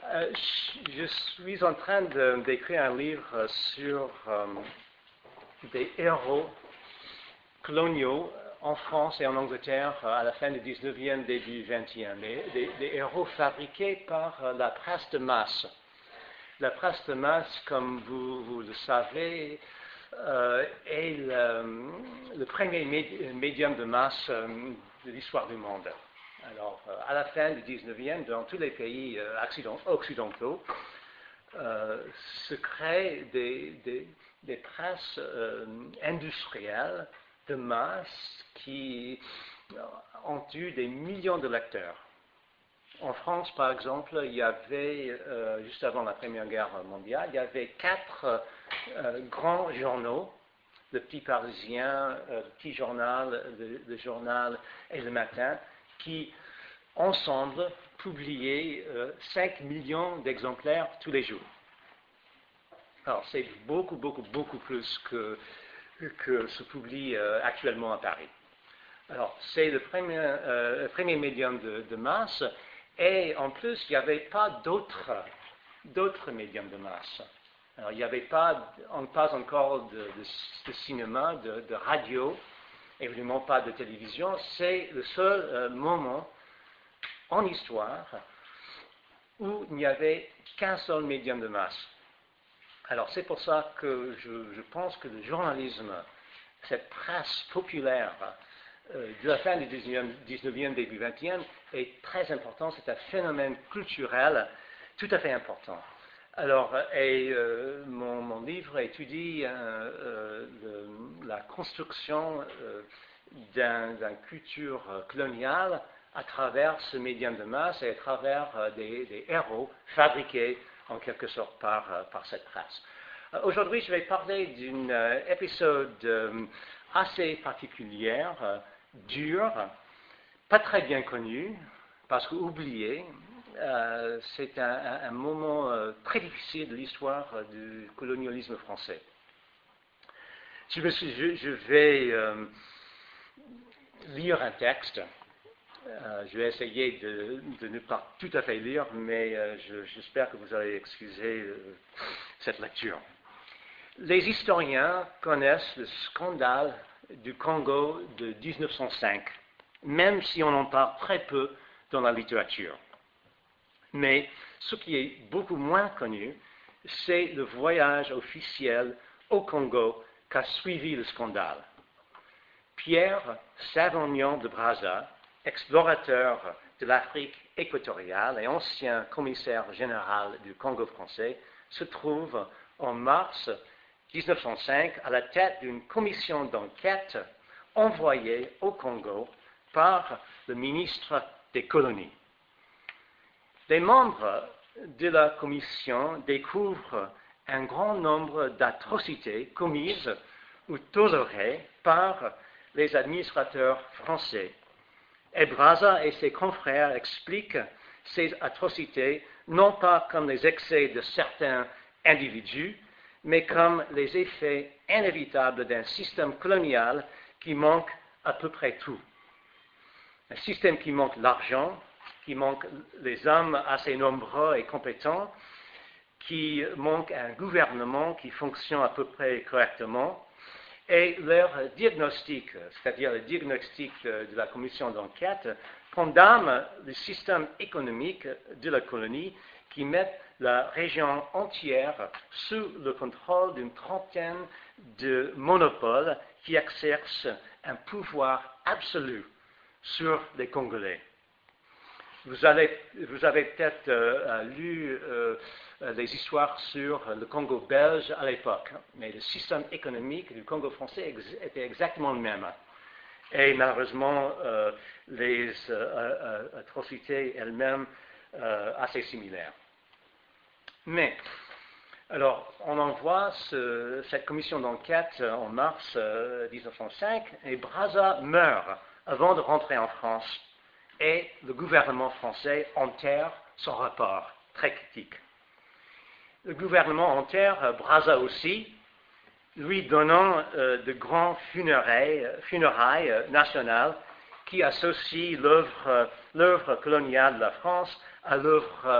Je suis en train d'écrire un livre sur des héros coloniaux en France et en Angleterre à la fin du 19e, début 20e. Des héros fabriqués par la presse de masse. La presse de masse, comme vous le savez, est le premier médium de masse de l'histoire du monde. Alors, à la fin du 19e, dans tous les pays occidentaux, se créent des presses industrielles de masse qui ont eu des millions de lecteurs. En France, par exemple, il y avait, juste avant la Première Guerre mondiale, il y avait 4 grands journaux, le Petit Parisien, le Petit Journal, le Journal et le Matin, qui, ensemble, publiaient 5 millions d'exemplaires tous les jours. Alors, c'est beaucoup plus que se publie actuellement à Paris. Alors, c'est le premier médium de masse, et en plus, il n'y avait pas d'autres médiums de masse. Alors, il n'y avait pas encore de cinéma, de radio, évidemment pas de télévision. C'est le seul moment en histoire où il n'y avait qu'un seul médium de masse. Alors, c'est pour ça que je pense que le journalisme, cette presse populaire de la fin du 19e, début 20e, est très important. C'est un phénomène culturel tout à fait important. Alors, mon livre étudie la construction d'une culture coloniale à travers ce médium de masse et à travers des héros fabriqués en quelque sorte par cette presse. Aujourd'hui, je vais parler d'un épisode assez particulier, dur, pas très bien connu, parce qu'oublié. C'est un moment très difficile de l'histoire du colonialisme français. Je vais lire un texte. Je vais essayer de ne pas tout à fait lire, mais j'espère que vous allez excuser cette lecture. Les historiens connaissent le scandale du Congo de 1905, même si on en parle très peu dans la littérature. Mais ce qui est beaucoup moins connu, c'est le voyage officiel au Congo qu'a suivi le scandale. Pierre Savagnin de Brazza, explorateur de l'Afrique équatoriale et ancien commissaire général du Congo français, se trouve en mars 1905 à la tête d'une commission d'enquête envoyée au Congo par le ministre des colonies. Les membres de la commission découvrent un grand nombre d'atrocités commises ou tolérées par les administrateurs français. Et Brazza et ses confrères expliquent ces atrocités non pas comme les excès de certains individus, mais comme les effets inévitables d'un système colonial qui manque à peu près tout. Un système qui manque l'argent, qui manque les hommes assez nombreux et compétents, qui manque un gouvernement qui fonctionne à peu près correctement, et leur diagnostic, c'est-à-dire le diagnostic de la commission d'enquête, condamne le système économique de la colonie qui met la région entière sous le contrôle d'une trentaine de monopoles qui exercent un pouvoir absolu sur les Congolais. Vous avez peut-être lu les histoires sur le Congo belge à l'époque, mais le système économique du Congo français était exactement le même. Et malheureusement, les atrocités elles-mêmes assez similaires. Mais, alors, on envoie cette commission d'enquête en mars 1905 et Brazza meurt avant de rentrer en France. Et le gouvernement français enterre son rapport, très critique. Le gouvernement enterre Brazza aussi, lui donnant de grands funérailles nationales qui associent l'œuvre coloniale de la France à l'œuvre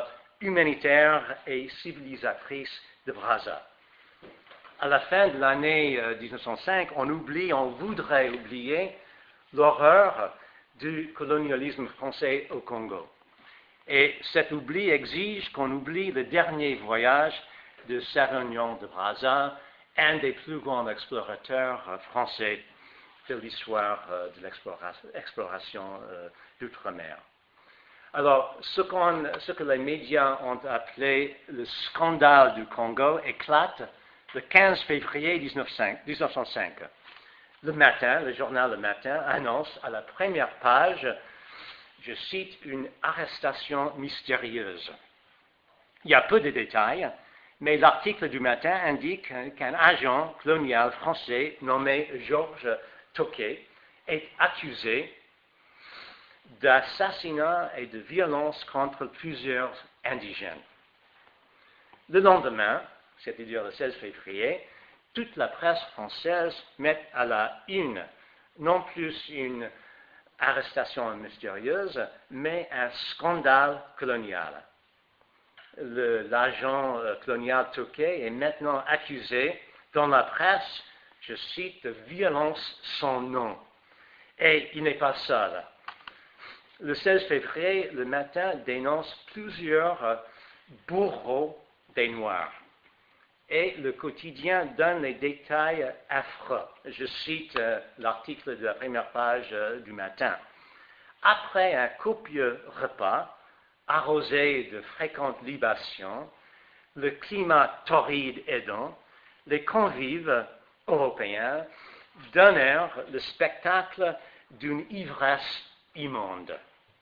humanitaire et civilisatrice de Brazza. À la fin de l'année 1905, on voudrait oublier l'horreur du colonialisme français au Congo. Et cet oubli exige qu'on oublie le dernier voyage de Sévignon de Brazza, un des plus grands explorateurs français de l'histoire de l'exploration d'outre-mer. Alors, ce que les médias ont appelé le scandale du Congo éclate le 15 février 1905. Le Matin, le journal Le Matin, annonce à la première page, je cite, une arrestation mystérieuse. Il y a peu de détails, mais l'article du Matin indique qu'un agent colonial français nommé Georges Tocqué est accusé d'assassinat et de violence contre plusieurs indigènes. Le lendemain, c'est-à-dire le 16 février, toute la presse française met à la une non plus une arrestation mystérieuse, mais un scandale colonial. L'agent colonial Tocqué est maintenant accusé dans la presse, je cite, de violence sans nom. Et il n'est pas seul. Le 16 février, Le Matin dénonce plusieurs bourreaux des Noirs. Et le quotidien donne les détails affreux. Je cite l'article de la première page du Matin. Après un copieux repas, arrosé de fréquentes libations, le climat torride aidant, les convives européens donnèrent le spectacle d'une ivresse immonde.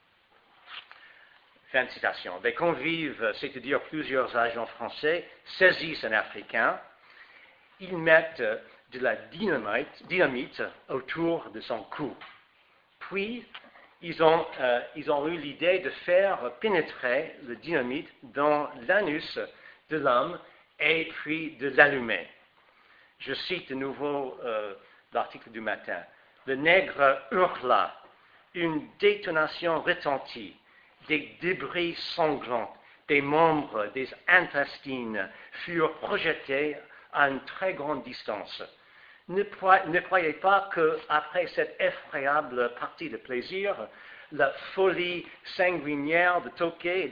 Fin de citation. Les convives, c'est-à-dire plusieurs agents français, saisissent un Africain, ils mettent de la dynamite autour de son cou. Puis, ils ont eu l'idée de faire pénétrer le dynamite dans l'anus de l'homme et puis de l'allumer. Je cite de nouveau l'article du Matin. Le nègre hurla, une détonation retentit, des débris sanglants, des membres, des intestines furent projetés à une très grande distance. Ne croyez pas qu'après cette effroyable partie de plaisir, la folie sanguinaire de Tocqué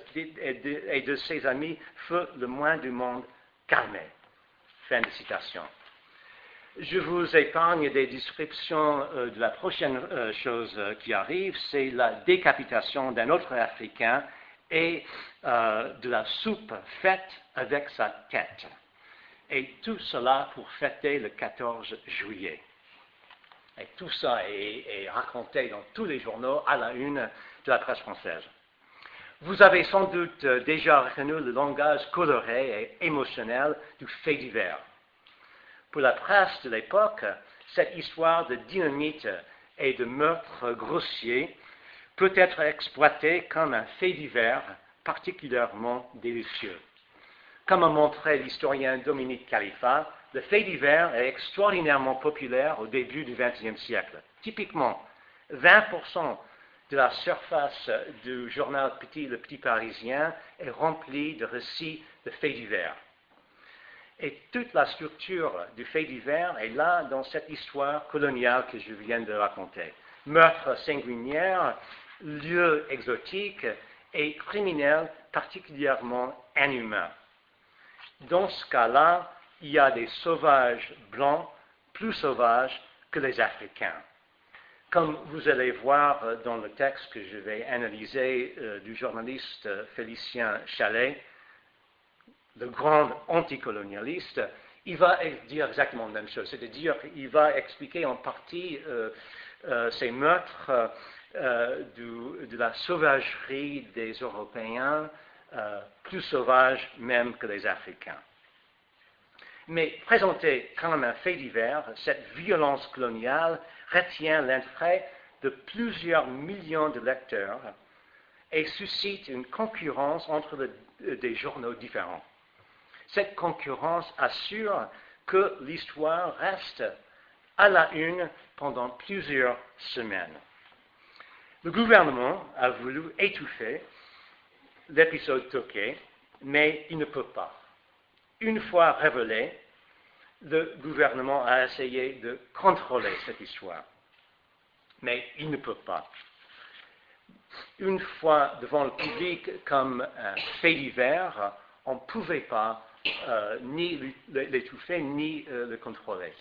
et de ses amis fut le moins du monde calmée. Fin de citation. Je vous épargne des descriptions de la prochaine chose qui arrive, c'est la décapitation d'un autre Africain et de la soupe faite avec sa tête. Et tout cela pour fêter le 14 juillet. Et tout ça est raconté dans tous les journaux à la une de la presse française. Vous avez sans doute déjà reconnu le langage coloré et émotionnel du fait divers. Pour la presse de l'époque, cette histoire de dynamite et de meurtre grossier peut être exploitée comme un fait divers particulièrement délicieux. Comme a montré l'historien Dominique Khalifa, le fait divers est extraordinairement populaire au début du XXe siècle. Typiquement, 20% de la surface du journal Le Petit Parisien est remplie de récits de faits divers. Et toute la structure du fait divers est là dans cette histoire coloniale que je viens de raconter. Meurtre sanguinaire, lieux exotiques et criminels particulièrement inhumains. Dans ce cas-là, il y a des sauvages blancs plus sauvages que les Africains. Comme vous allez voir dans le texte que je vais analyser du journaliste Félicien Chalet, le grand anticolonialiste, il va dire exactement la même chose, c'est-à-dire qu'il va expliquer en partie ces meurtres de la sauvagerie des Européens, plus sauvages même que les Africains. Mais présenté comme un fait divers, cette violence coloniale retient l'intérêt de plusieurs millions de lecteurs et suscite une concurrence entre des journaux différents. Cette concurrence assure que l'histoire reste à la une pendant plusieurs semaines. Le gouvernement a voulu étouffer l'épisode Tokay, mais il ne peut pas. Une fois révélé, le gouvernement a essayé de contrôler cette histoire, mais il ne peut pas. Une fois devant le public comme un fait divers, on ne pouvait pas ni l'étouffer ni le contrôler.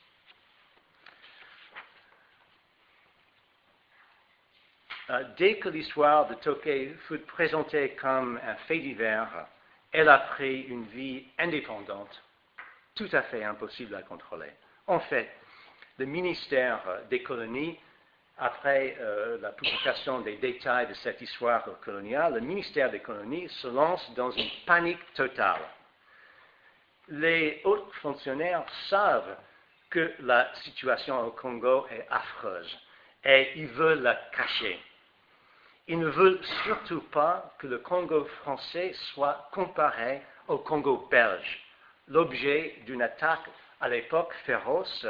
Dès que l'histoire de Tokay fut présentée comme un fait divers, elle a pris une vie indépendante, tout à fait impossible à contrôler. En fait, le ministère des colonies, après la publication des détails de cette histoire coloniale, le ministère des colonies se lance dans une panique totale. Les hauts fonctionnaires savent que la situation au Congo est affreuse et ils veulent la cacher. Ils ne veulent surtout pas que le Congo français soit comparé au Congo belge, l'objet d'une attaque à l'époque féroce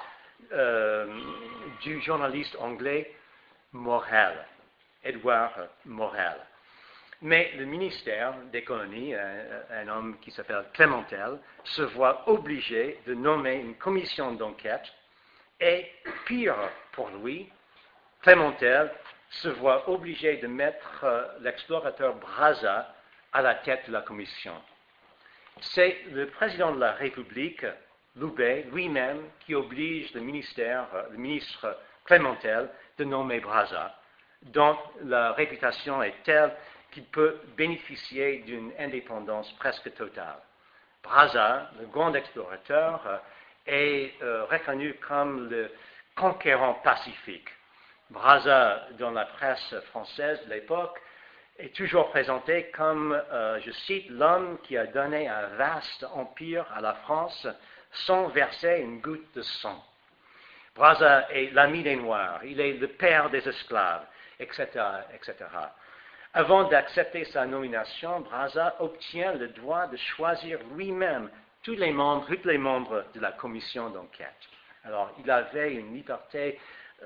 du journaliste anglais Morel, Edward Morel. Mais le ministère des colonies, un homme qui s'appelle Clémentel, se voit obligé de nommer une commission d'enquête et, pire pour lui, Clémentel se voit obligé de mettre l'explorateur Brazza à la tête de la commission. C'est le président de la République, Loubet, lui-même, qui oblige le ministre Clémentel de nommer Brazza, dont la réputation est telle qu'il peut bénéficier d'une indépendance presque totale. Brazza, le grand explorateur, est reconnu comme le conquérant pacifique. Brazza, dans la presse française de l'époque, est toujours présenté comme, je cite, l'homme qui a donné un vaste empire à la France sans verser une goutte de sang. Brazza est l'ami des Noirs, il est le père des esclaves, etc., etc. Avant d'accepter sa nomination, Brazza obtient le droit de choisir lui-même tous les membres de la commission d'enquête. Alors, il avait une liberté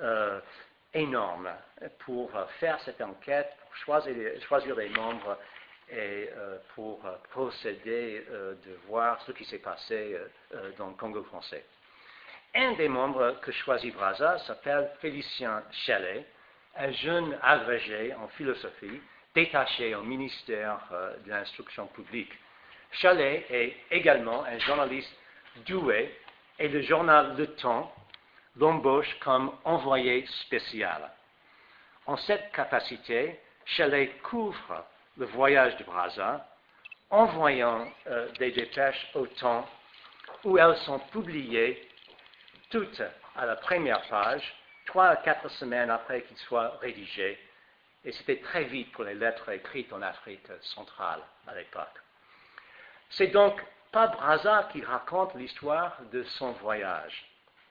énorme pour faire cette enquête, pour choisir les membres et pour procéder de voir ce qui s'est passé dans le Congo français. Un des membres que choisit Brazza s'appelle Félicien Chalais, un jeune agrégé en philosophie détaché au ministère de l'instruction publique. Chalais est également un journaliste doué et le journal Le Temps l'embauche comme envoyé spécial. En cette capacité, Chalais couvre le voyage de Brazza, envoyant des dépêches au Temps où elles sont publiées toutes à la première page, 3 à 4 semaines après qu'ils soient rédigés, et c'était très vite pour les lettres écrites en Afrique centrale à l'époque. C'est donc pas Brazza qui raconte l'histoire de son voyage.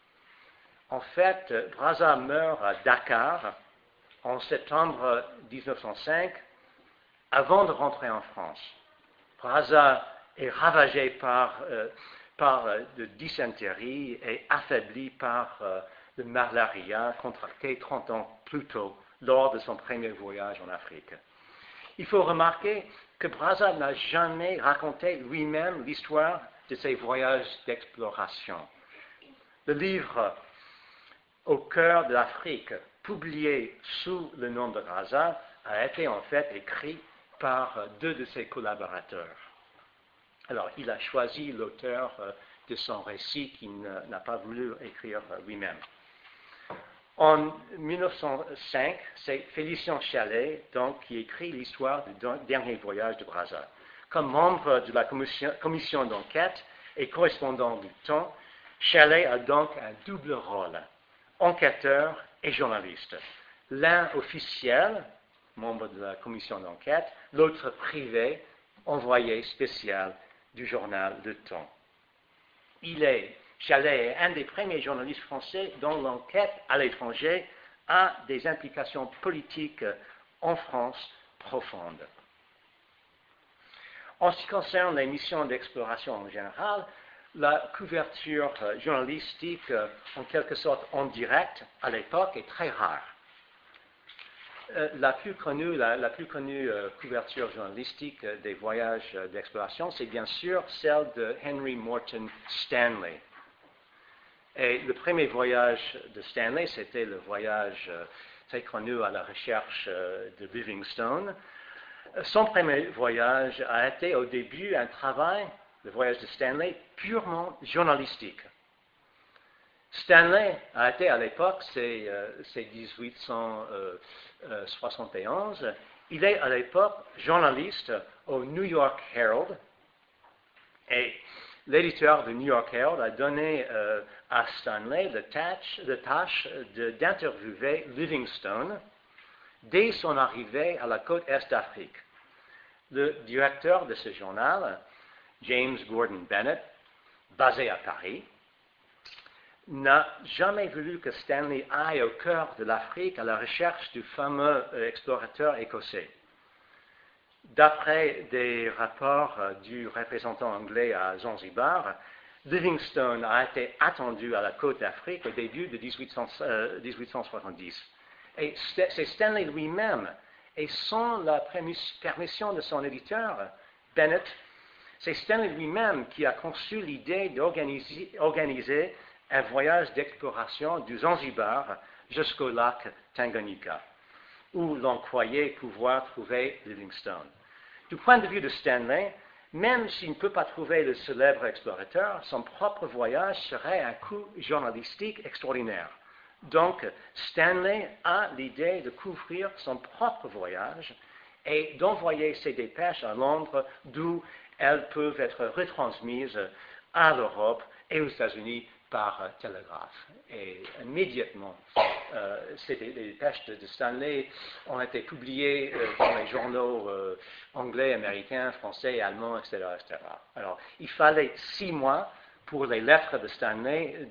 En fait, Brazza meurt à Dakar en septembre 1905, avant de rentrer en France. Brazza est ravagé par de dysenterie et affaibli par le malaria contracté 30 ans plus tôt lors de son premier voyage en Afrique. Il faut remarquer que Brazza n'a jamais raconté lui-même l'histoire de ses voyages d'exploration. Le livre Au cœur de l'Afrique, publié sous le nom de Brazza, a été en fait écrit par 2 de ses collaborateurs. Alors, il a choisi l'auteur de son récit qu'il n'a pas voulu écrire lui-même. En 1905, c'est Félicien Chalais donc, qui écrit l'histoire du dernier voyage de Brazza. Comme membre de la commission d'enquête et correspondant du Temps, Chalais a donc un double rôle, enquêteur et journaliste. L'un officiel, membre de la commission d'enquête, l'autre privé, envoyé spécial du journal Le Temps. Chalais est un des premiers journalistes français dont l'enquête à l'étranger a des implications politiques en France profondes. En ce qui concerne les missions d'exploration en général, la couverture journalistique, en quelque sorte en direct, à l'époque, est très rare. La plus connue couverture journalistique des voyages d'exploration, c'est bien sûr celle de Henry Morton Stanley. Et le premier voyage de Stanley, c'était le voyage très connu à la recherche de Livingstone. Son premier voyage a été au début un travail, le voyage de Stanley, purement journalistique. Stanley a été à l'époque, c'est 1871, il est à l'époque journaliste au New York Herald et l'éditeur du New York Herald a donné à Stanley la tâche d'interviewer Livingstone dès son arrivée à la côte est d'Afrique. Le directeur de ce journal, James Gordon Bennett, basé à Paris, n'a jamais voulu que Stanley aille au cœur de l'Afrique à la recherche du fameux explorateur écossais. D'après des rapports du représentant anglais à Zanzibar, Livingstone a été attendu à la côte d'Afrique au début de 1870. Et c'est Stanley lui-même, et sans la permission de son éditeur, Bennett, c'est Stanley lui-même qui a conçu l'idée d'organiser un voyage d'exploration du Zanzibar jusqu'au lac Tanganyika, où l'on croyait pouvoir trouver Livingstone. Du point de vue de Stanley, même s'il ne peut pas trouver le célèbre explorateur, son propre voyage serait un coup journalistique extraordinaire. Donc, Stanley a l'idée de couvrir son propre voyage et d'envoyer ses dépêches à Londres, d'où elles peuvent être retransmises à l'Europe et aux États-Unis par télégraphe. Et immédiatement, ces dépêches de Stanley ont été publiées dans les journaux anglais, américains, français, allemands, etc., etc. Alors, il fallait 6 mois pour les lettres de Stanley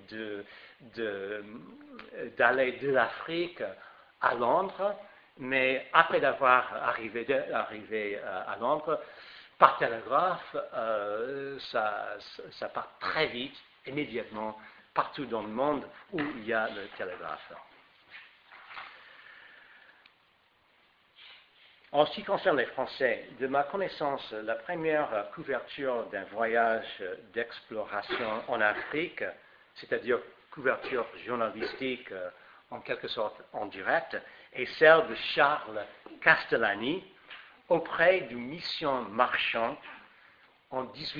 d'aller de l'Afrique à Londres, mais après d'avoir arrivé à Londres, par télégraphe, ça part très vite, immédiatement, partout dans le monde où il y a le télégraphe. En ce qui concerne les Français, de ma connaissance, la première couverture d'un voyage d'exploration en Afrique, c'est-à-dire couverture journalistique en quelque sorte en direct, est celle de Charles Castellani auprès d'une mission Marchand en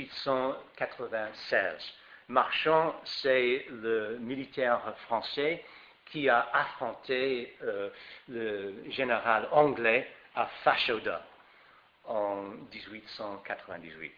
1896. Marchand, c'est le militaire français qui a affronté le général anglais à Fashoda en 1898.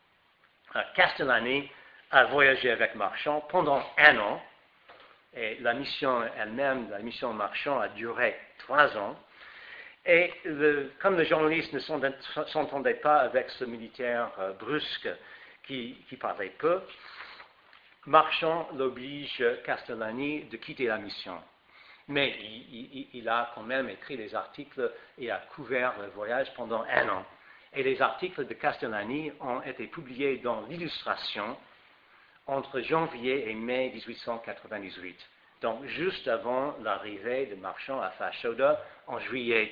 Castellani a voyagé avec Marchand pendant 1 an, et la mission elle-même, la mission Marchand, a duré 3 ans. Et comme le journaliste ne s'entendait pas avec ce militaire brusque qui parlait peu, Marchand l'oblige, Castellani, de quitter la mission. Mais il a quand même écrit des articles et a couvert le voyage pendant 1 an. Et les articles de Castellani ont été publiés dans l'Illustration entre janvier et mai 1898. Donc juste avant l'arrivée de Marchand à Fashoda en juillet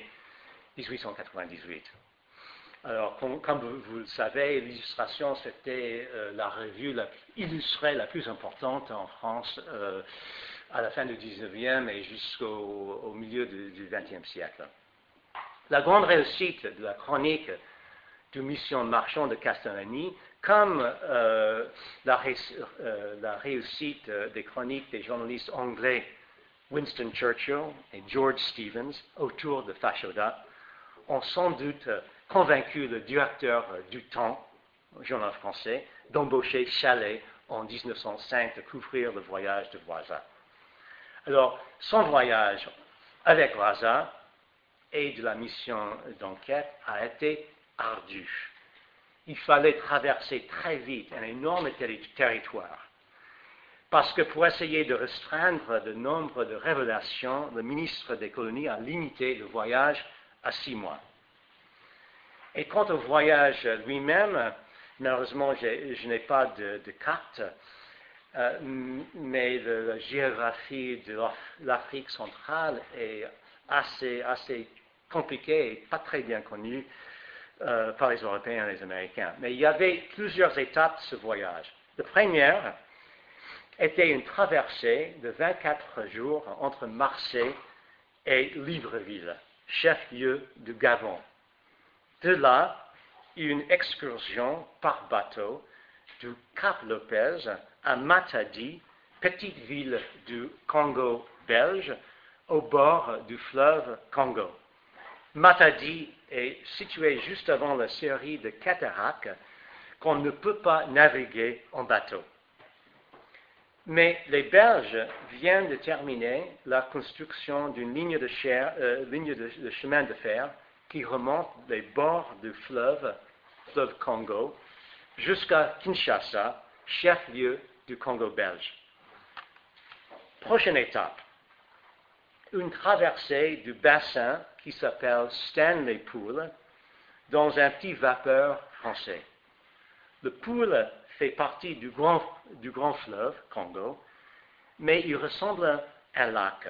1898. Alors, comme vous le savez, l'Illustration, c'était la revue illustrée la plus importante en France à la fin du 19e et jusqu'au milieu du 20e siècle. La grande réussite de la chronique de mission Marchand de Castellani, comme la réussite des chroniques des journalistes anglais Winston Churchill et George Stevens autour de Fashoda, ont sans doute convaincu le directeur du Temps, journal français, d'embaucher Chalais en 1905 de couvrir le voyage de Voisa. Alors, son voyage avec Voisa et de la mission d'enquête a été ardu. Il fallait traverser très vite un énorme territoire. Parce que pour essayer de restreindre le nombre de révélations, le ministre des colonies a limité le voyage à 6 mois. Et quant au voyage lui-même, malheureusement, je n'ai pas de carte, mais la géographie de l'Afrique centrale est assez compliqué et pas très bien connu par les Européens et les Américains. Mais il y avait plusieurs étapes de ce voyage. La première était une traversée de 24 jours entre Marseille et Libreville, chef-lieu du Gabon. De là, une excursion par bateau du Cap Lopez à Matadi, petite ville du Congo belge, au bord du fleuve Congo. Matadi est située juste avant la série de cataractes qu'on ne peut pas naviguer en bateau. Mais les Belges viennent de terminer la construction d'une ligne de chemin de fer qui remonte les bords du fleuve Congo, jusqu'à Kinshasa, chef-lieu du Congo belge. Prochaine étape, une traversée du bassin qui s'appelle Stanley Pool dans un petit vapeur français. Le Pool fait partie du grand fleuve Congo, mais il ressemble à un lac.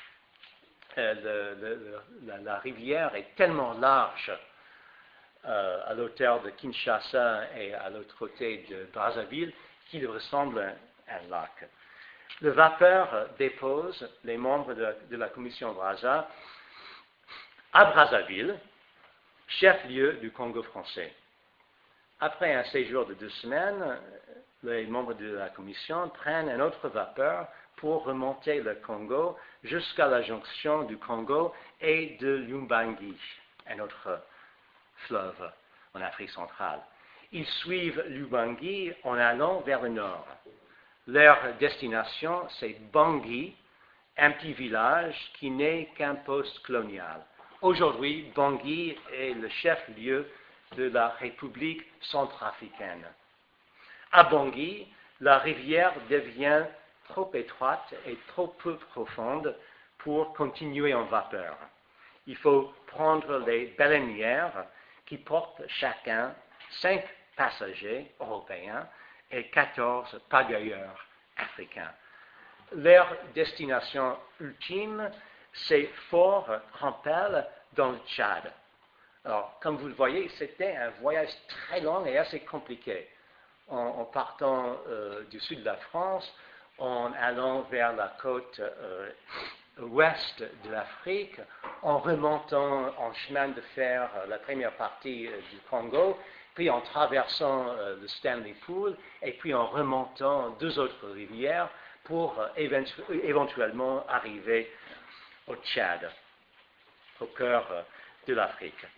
La rivière est tellement large à l'auteur de Kinshasa et à l'autre côté de Brazzaville qu'il ressemble à un lac. Le vapeur dépose les membres de la commission Brazza à Brazzaville, chef-lieu du Congo français. Après un séjour de 2 semaines, les membres de la commission prennent un autre vapeur pour remonter le Congo jusqu'à la jonction du Congo et de l'Ubangi, un autre fleuve en Afrique centrale. Ils suivent l'Ubangi en allant vers le nord. Leur destination, c'est Bangui, un petit village qui n'est qu'un poste colonial. Aujourd'hui, Bangui est le chef-lieu de la République centrafricaine. À Bangui, la rivière devient trop étroite et trop peu profonde pour continuer en vapeur. Il faut prendre les baleinières qui portent chacun 5 passagers européens et 14 pagayeurs africains. Leur destination ultime, c'est Fort Campbell dans le Tchad. Alors, comme vous le voyez, c'était un voyage très long et assez compliqué. En partant du sud de la France, en allant vers la côte ouest de l'Afrique, en remontant en chemin de fer la première partie du Congo, puis en traversant le Stanley Pool, et puis en remontant 2 autres rivières pour éventuellement arriver au Tchad, au cœur de l'Afrique.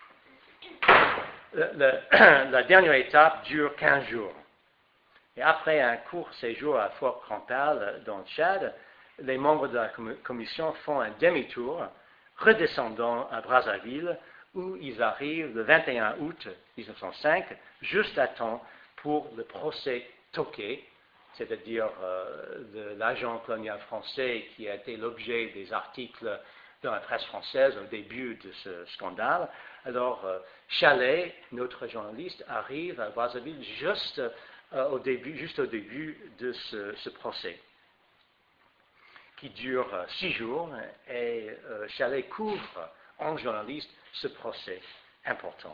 La dernière étape dure 15 jours. Et après un court séjour à Fort Campbell dans le Tchad, les membres de la commission font un demi-tour, redescendant à Brazzaville, où ils arrivent le 21 août 1905, juste à temps pour le procès Tokay, c'est-à-dire de l'agent colonial français qui a été l'objet des articles dans la presse française au début de ce scandale. Alors, Chalet, notre journaliste, arrive à Brazzaville juste au début de ce procès, qui dure 6 jours, et Chalet couvre en journaliste ce procès important.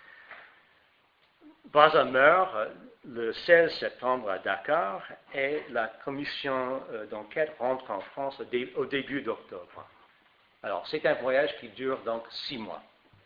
Brazza meurt le 16 septembre à Dakar et la commission d'enquête rentre en France au début d'octobre. Alors, c'est un voyage qui dure donc 6 mois.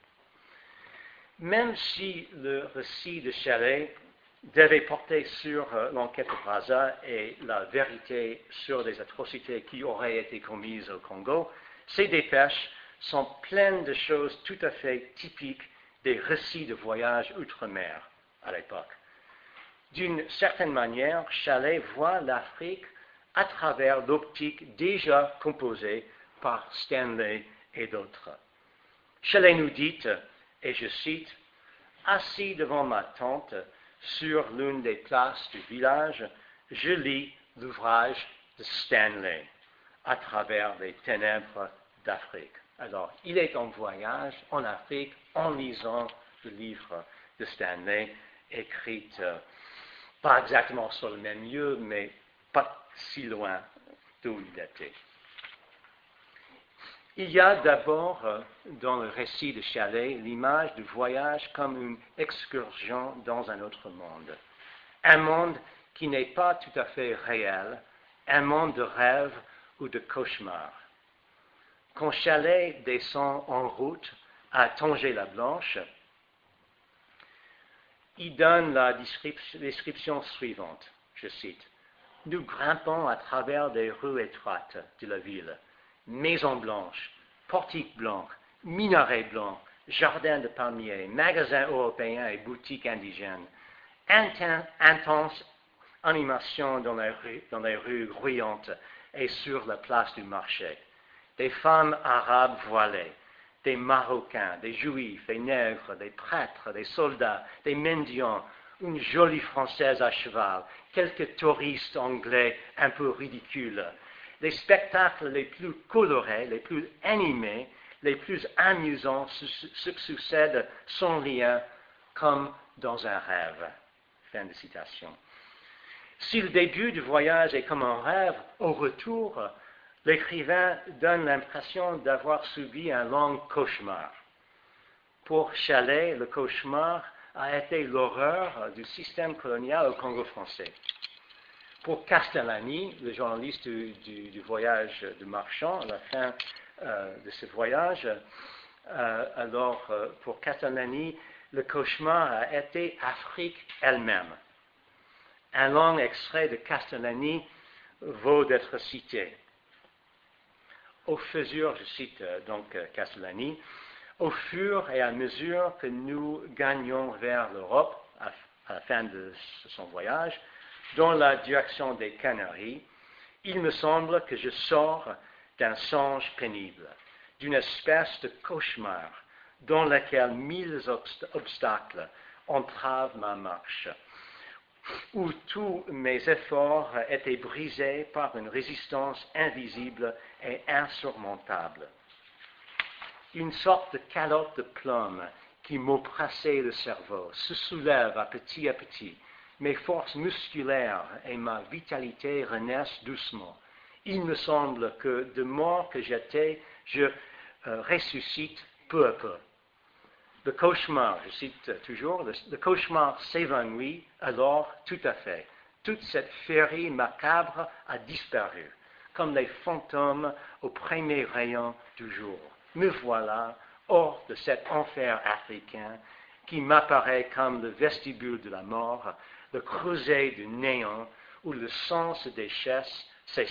Même si le récit de Chalet devait porter sur l'enquête de Brazza et la vérité sur les atrocités qui auraient été commises au Congo, ces dépêches sont pleines de choses tout à fait typiques des récits de voyage outre-mer à l'époque. D'une certaine manière, Chalet voit l'Afrique à travers l'optique déjà composée par Stanley et d'autres. Chalet nous dit, et je cite, « Assis devant ma tente, sur l'une des places du village, je lis l'ouvrage de Stanley, à travers les ténèbres d'Afrique. » Alors, il est en voyage en Afrique en lisant le livre de Stanley, écrit pas exactement sur le même lieu, mais pas si loin d'où il était. Il y a d'abord dans le récit de Chalais l'image du voyage comme une excursion dans un autre monde. Un monde qui n'est pas tout à fait réel, un monde de rêve ou de cauchemar. Quand Chalais descend en route à Tanger-la-Blanche, il donne la description suivante, je cite. « Nous grimpons à travers des rues étroites de la ville, maisons blanches, portiques blancs, minarets blancs, jardins de palmiers, magasins européens et boutiques indigènes. Intense animation dans les rues gruyantes et sur la place du marché. Des femmes arabes voilées, des Marocains, des Juifs, des Nègres, des prêtres, des soldats, des mendiants, une jolie Française à cheval, quelques touristes anglais un peu ridicules. Les spectacles les plus colorés, les plus animés, les plus amusants se succèdent sans lien, comme dans un rêve. » Fin de citation. Si le début du voyage est comme un rêve, au retour, l'écrivain donne l'impression d'avoir subi un long cauchemar. Pour Chalais, le cauchemar a été l'horreur du système colonial au Congo français. Pour Castellani, le journaliste du voyage de marchand, à la fin de ce voyage, pour Castellani, le cauchemar a été Afrique elle-même. Un long extrait de Castellani vaut d'être cité. Au fur, je cite donc Castellani, au fur et à mesure que nous gagnions vers l'Europe, à la fin de son voyage, dans la direction des Canaries, il me semble que je sors d'un songe pénible, d'une espèce de cauchemar dans lequel 1000 obstacles entravent ma marche, où tous mes efforts étaient brisés par une résistance invisible et insurmontable. Une sorte de calotte de plomb qui m'oppressait le cerveau se soulève à petit, mes forces musculaires et ma vitalité renaissent doucement. Il me semble que de mort que j'étais, je ressuscite peu à peu. Le cauchemar, je cite toujours, le cauchemar s'évanouit alors tout à fait. Toute cette féerie macabre a disparu, comme les fantômes au premier rayon du jour. Me voilà hors de cet enfer africain qui m'apparaît comme le vestibule de la mort, le creuset du néant où le sang se dessèche,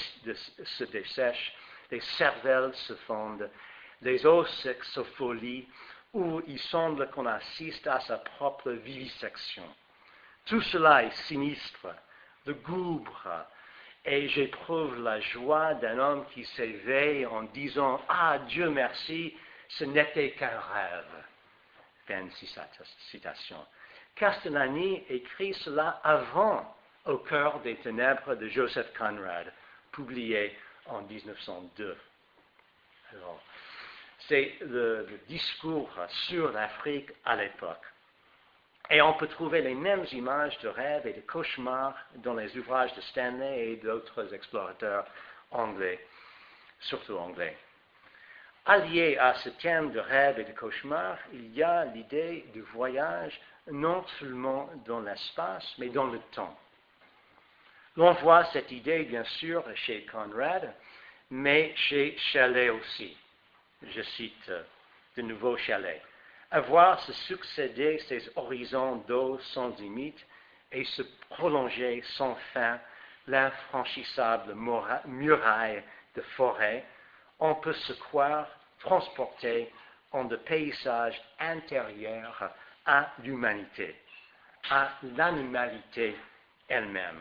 les cervelles se fondent, les os s'exfolient, où il semble qu'on assiste à sa propre vivisection. Tout cela est sinistre, lugubre, et j'éprouve la joie d'un homme qui s'éveille en disant « Ah, Dieu merci, ce n'était qu'un rêve ». Fin de citation. Castellani écrit cela avant Au cœur des ténèbres de Joseph Conrad, publié en 1902. Alors, c'est le discours sur l'Afrique à l'époque. Et on peut trouver les mêmes images de rêves et de cauchemars dans les ouvrages de Stanley et d'autres explorateurs anglais, surtout anglais. Allié à ce thème de rêve et de cauchemar, il y a l'idée du voyage non seulement dans l'espace, mais dans le temps. L'on voit cette idée, bien sûr, chez Conrad, mais chez Chalais aussi. Je cite de nouveau Chalais. À voir se succéder ces horizons d'eau sans limite et se prolonger sans fin l'infranchissable muraille de forêt, on peut se croire transporté en de paysages intérieurs à l'humanité, à l'animalité elle-même.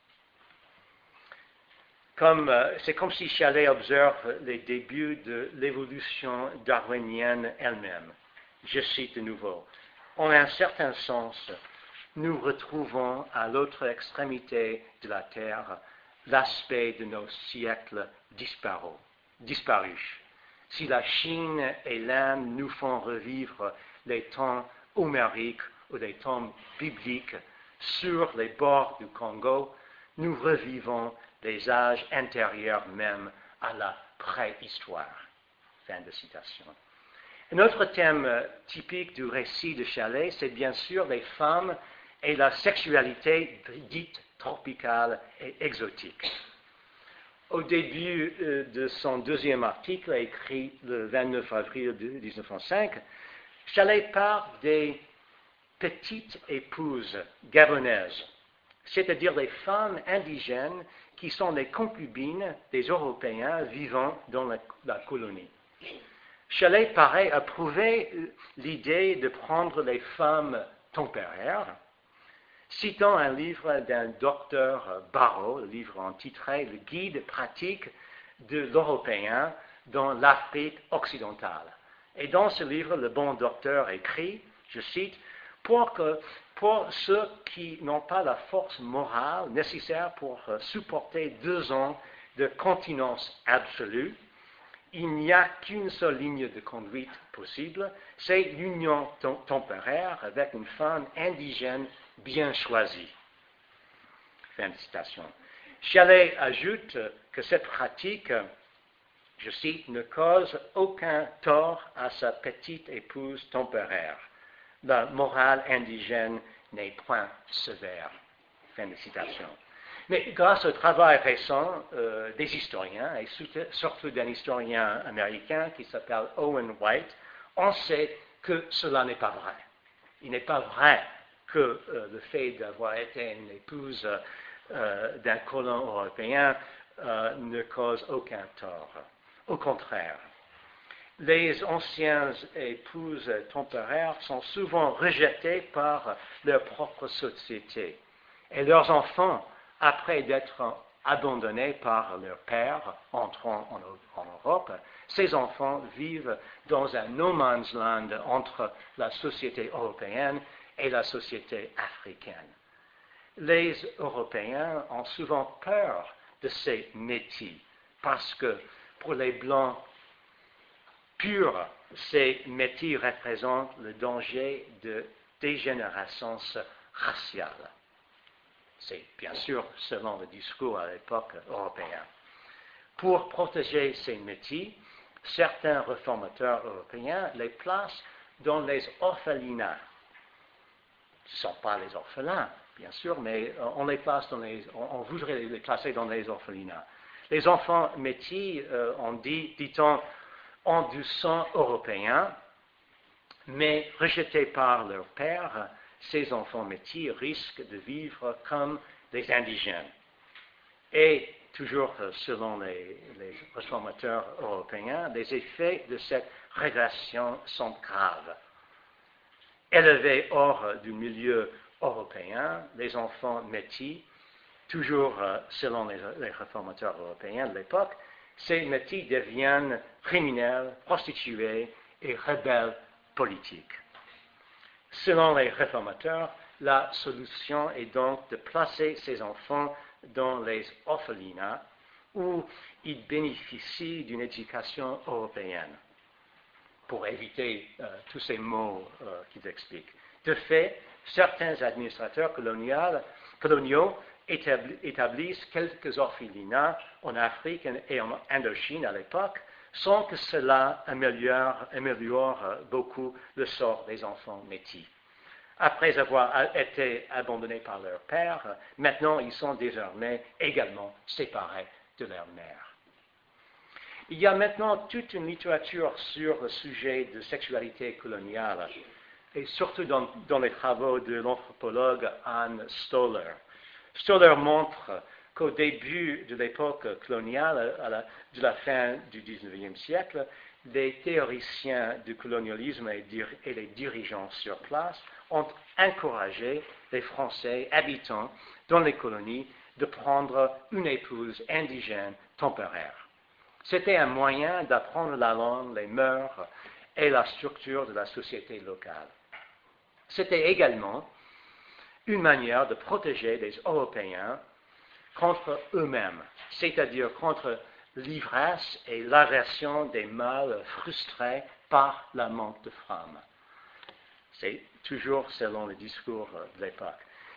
C'est comme si Chalais observe les débuts de l'évolution darwinienne elle-même. Je cite de nouveau. En un certain sens, nous retrouvons à l'autre extrémité de la Terre l'aspect de nos siècles disparus. Si la Chine et l'Inde nous font revivre les temps homériques ou les temps bibliques sur les bords du Congo, nous revivons les âges intérieurs même à la préhistoire. Fin de citation. Un autre thème typique du récit de Chalais, c'est bien sûr les femmes et la sexualité dite tropicale et exotique. Au début de son deuxième article, écrit le 29 avril 1905, Chalais parle des petites épouses gabonaises, c'est-à-dire les femmes indigènes qui sont les concubines des Européens vivant dans la colonie. Chalais paraît approuver l'idée de prendre les femmes tempéraires, citant un livre d'un docteur Barrault, le livre intitulé « Le guide pratique de l'Européen dans l'Afrique occidentale ». Et dans ce livre, le bon docteur écrit, je cite, « Pour ceux qui n'ont pas la force morale nécessaire pour supporter 2 ans de continence absolue, il n'y a qu'une seule ligne de conduite possible, c'est l'union temporaire avec une femme indigène bien choisie. » Fin de citation. Chalais ajoute que cette pratique, je cite, ne cause aucun tort à sa petite épouse tempéraire. La morale indigène n'est point sévère. Fin de citation. Mais grâce au travail récent des historiens, et surtout d'un historien américain qui s'appelle Owen White, on sait que cela n'est pas vrai. Il n'est pas vrai que le fait d'avoir été une épouse d'un colon européen ne cause aucun tort. Au contraire, les anciennes épouses temporaires sont souvent rejetées par leur propre société. Et leurs enfants, après d'être abandonnés par leur père entrant en Europe, ces enfants vivent dans un no man's land entre la société européenne et la société africaine. Les Européens ont souvent peur de ces métis parce que pour les Blancs purs, ces métis représentent le danger de dégénérescence raciale. C'est bien sûr selon le discours à l'époque européen. Pour protéger ces métis, certains réformateurs européens les placent dans les orphelinats. Ce ne sont pas les orphelins, bien sûr, mais on les place on voudrait les placer dans les orphelinats. Les enfants métis, dit-on, ont du sang européen, mais rejetés par leur père, ces enfants métis risquent de vivre comme des indigènes. Et toujours selon les réformateurs européens, les effets de cette régression sont graves. Élevés hors du milieu européen, les enfants métis, toujours selon les réformateurs européens de l'époque, ces métis deviennent criminels, prostituées et rebelles politiques. Selon les réformateurs, la solution est donc de placer ces enfants dans les orphelinats où ils bénéficient d'une éducation européenne, pour éviter tous ces mots qu'ils expliquent. De fait, certains administrateurs coloniaux établissent quelques orphelinats en Afrique et en Indochine à l'époque, sans que cela améliore beaucoup le sort des enfants métis. Après avoir été abandonnés par leur père, maintenant ils sont désormais également séparés de leur mère. Il y a maintenant toute une littérature sur le sujet de sexualité coloniale, et surtout dans les travaux de l'anthropologue Anne Stoller. Stoller montre qu'au début de l'époque coloniale, de la fin du XIXe siècle, les théoriciens du colonialisme et les dirigeants sur place ont encouragé les Français habitants dans les colonies de prendre une épouse indigène temporaire. C'était un moyen d'apprendre la langue, les mœurs et la structure de la société locale. C'était également une manière de protéger les Européens contre eux-mêmes, c'est-à-dire contre l'ivresse et l'aversion des mâles frustrés par la manque de femmes. C'est toujours selon le discours de l'époque.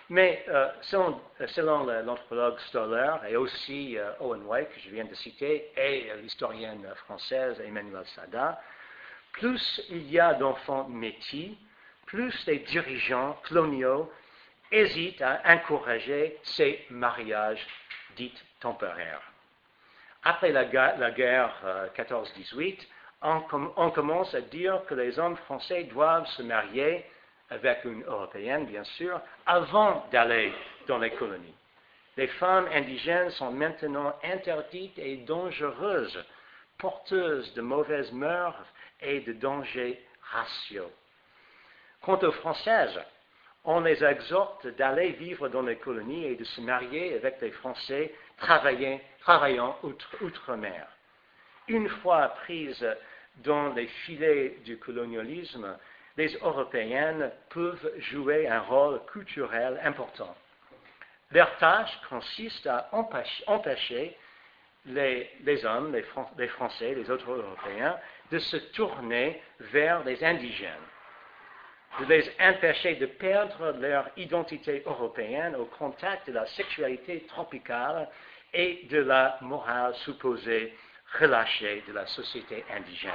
Mais selon l'anthropologue Stoller et aussi Owen White, que je viens de citer, et l'historienne française Emmanuelle Saada, plus il y a d'enfants métis, plus les dirigeants coloniaux hésitent à encourager ces mariages dits temporaires. Après la guerre 14-18, on commence à dire que les hommes français doivent se marier avec une Européenne, bien sûr, avant d'aller dans les colonies. Les femmes indigènes sont maintenant interdites et dangereuses, porteuses de mauvaises mœurs et de dangers raciaux. Quant aux Françaises, on les exhorte d'aller vivre dans les colonies et de se marier avec des Français travaillant outre-mer. Une fois prises dans les filets du colonialisme, les Européennes peuvent jouer un rôle culturel important. Leur tâche consiste à empêcher les hommes, les Français, les autres Européens, de se tourner vers les indigènes, de les empêcher de perdre leur identité européenne au contact de la sexualité tropicale et de la morale supposée relâchée de la société indigène.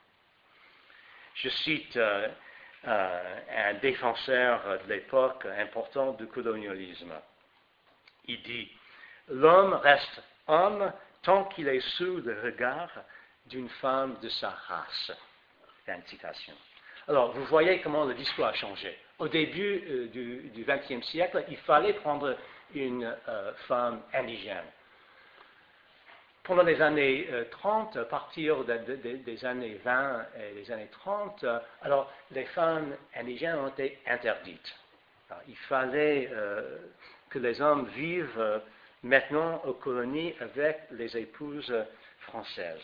Je cite un défenseur de l'époque important du colonialisme. Il dit « L'homme reste homme tant qu'il est sous le regard d'une femme de sa race. » Fin de citation. Alors, vous voyez comment le discours a changé. Au début du XXe siècle, il fallait prendre une femme indigène. Pendant les années 30, à partir des années 20 et des années 30, alors les femmes indigènes ont été interdites. Alors, il fallait que les hommes vivent maintenant aux colonies avec les épouses françaises.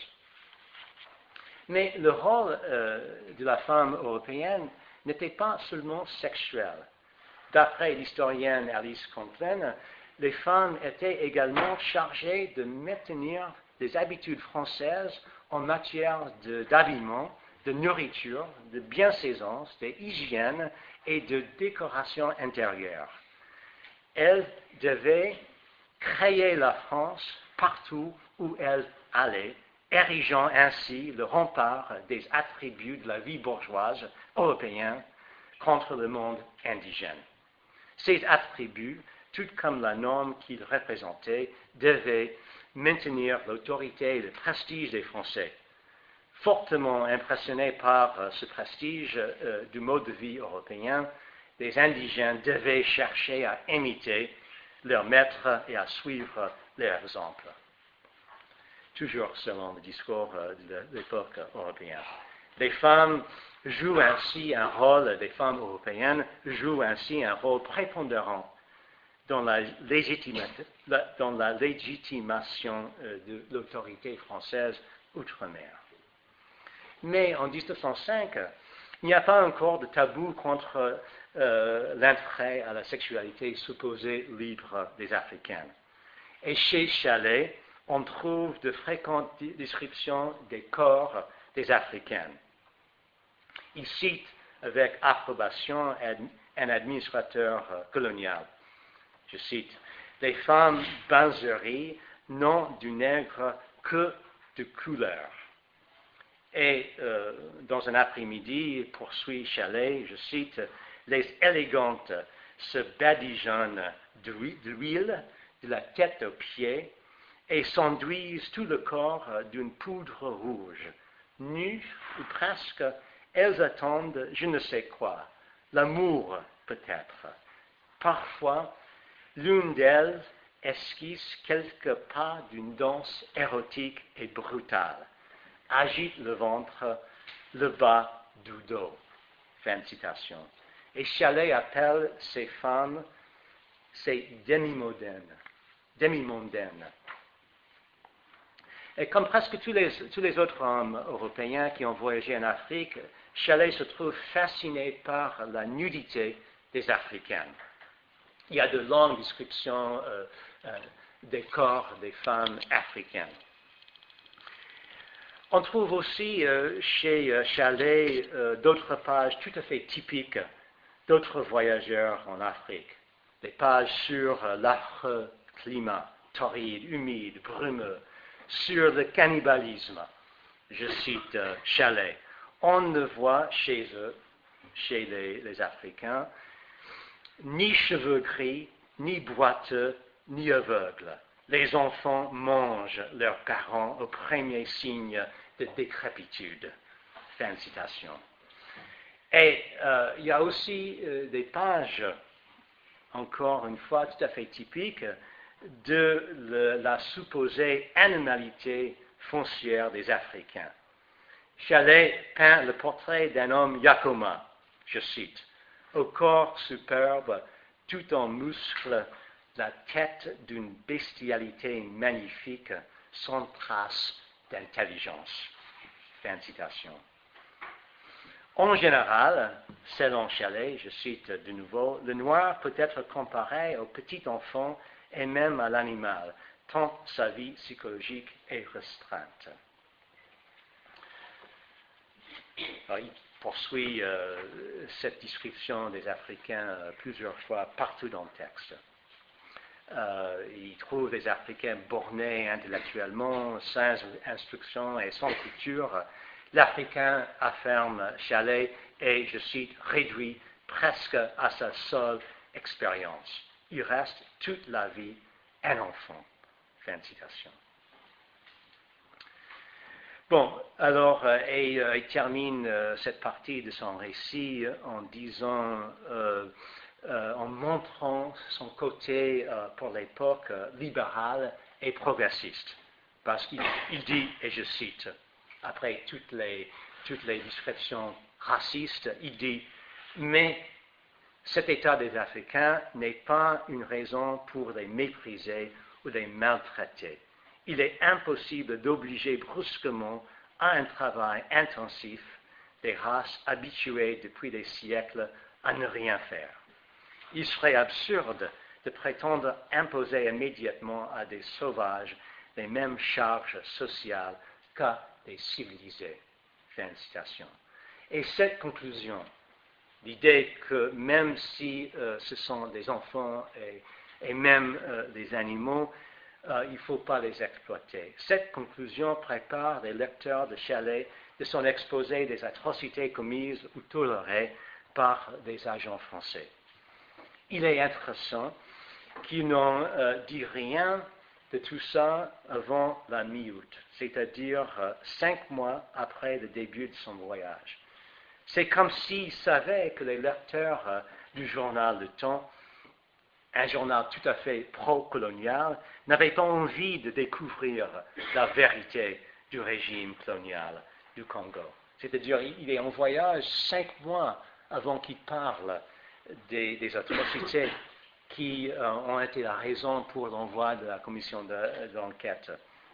Mais le rôle de la femme européenne n'était pas seulement sexuel. D'après l'historienne Alice Conklin, les femmes étaient également chargées de maintenir des habitudes françaises en matière d'habillement, de nourriture, de bienséance, d'hygiène et de décoration intérieure. Elles devaient créer la France partout où elles allaient, érigeant ainsi le rempart des attributs de la vie bourgeoise européenne contre le monde indigène. Ces attributs, tout comme la norme qu'ils représentaient, devaient maintenir l'autorité et le prestige des Français. Fortement impressionnés par ce prestige du mode de vie européen, les indigènes devaient chercher à imiter leurs maîtres et à suivre leur exemple. Toujours selon le discours de l'époque européenne. Les femmes européennes jouent ainsi un rôle prépondérant dans la légitimation de l'autorité française outre-mer. Mais en 1905, il n'y a pas encore de tabou contre l'entrée à la sexualité supposée libre des Africaines. Et chez Chalais, on trouve de fréquentes descriptions des corps des Africaines. Il cite avec approbation un administrateur colonial. Je cite, « Les femmes banzeries n'ont du nègre que de couleur. » Et dans un après-midi, poursuit Chalais, je cite, « Les élégantes se badigeonnent d'huile de la tête aux pieds et s'enduisent tout le corps d'une poudre rouge. Nues ou presque, elles attendent je ne sais quoi, l'amour peut-être. Parfois, l'une d'elles esquisse quelques pas d'une danse érotique et brutale, agite le ventre, le bas du dos. » Fin de citation. Et Chalais appelle ces femmes ces demi-mondaines. Et comme presque tous les autres hommes européens qui ont voyagé en Afrique, Chalais se trouve fasciné par la nudité des Africaines. Il y a de longues descriptions des corps des femmes africaines. On trouve aussi chez Chalais d'autres pages tout à fait typiques d'autres voyageurs en Afrique. des pages sur l'affreux climat, torride, humide, brumeux, sur le cannibalisme. Je cite Chalais. On ne voit chez eux, chez les Africains, ni cheveux gris, ni boiteux, ni aveugles. Les enfants mangent leurs parents au premier signe de décrépitude. Fin de citation. Et il y a aussi des pages, encore une fois, tout à fait typiques de la supposée animalité foncière des Africains. Chalais peint le portrait d'un homme Yakoma, je cite, au corps superbe, tout en muscles, la tête d'une bestialité magnifique, sans trace d'intelligence. Fin de citation. En général, selon Chalais, je cite de nouveau, le noir peut être comparé au petit enfant et même à l'animal, tant sa vie psychologique est restreinte. Alors, il poursuit cette description des Africains plusieurs fois partout dans le texte. Il trouve des Africains bornés intellectuellement, sans instruction et sans culture. L'Africain, affirme Chalais, est, je cite, réduit presque à sa seule expérience. Il reste toute la vie un enfant. Fin de citation. Bon, alors, il termine cette partie de son récit en disant, en montrant son côté, pour l'époque, libéral et progressiste. Parce qu'il dit, et je cite, après toutes les descriptions racistes, il dit, mais cet état des Africains n'est pas une raison pour les mépriser ou les maltraiter. Il est impossible d'obliger brusquement à un travail intensif des races habituées depuis des siècles à ne rien faire. Il serait absurde de prétendre imposer immédiatement à des sauvages les mêmes charges sociales qu'à des civilisés. Fin de citation. Et cette conclusion, l'idée que même si ce sont des enfants et même des animaux, il ne faut pas les exploiter. Cette conclusion prépare les lecteurs de Chalais de son exposé des atrocités commises ou tolérées par des agents français. Il est intéressant qu'il n'en dit rien de tout ça avant la mi-août, c'est-à-dire 5 mois après le début de son voyage. C'est comme s'il savait que les lecteurs du journal Le Temps, un journal tout à fait pro-colonial, n'avaient pas envie de découvrir la vérité du régime colonial du Congo. C'est-à-dire, il est en voyage 5 mois avant qu'il parle des atrocités qui ont été la raison pour l'envoi de la commission d'enquête.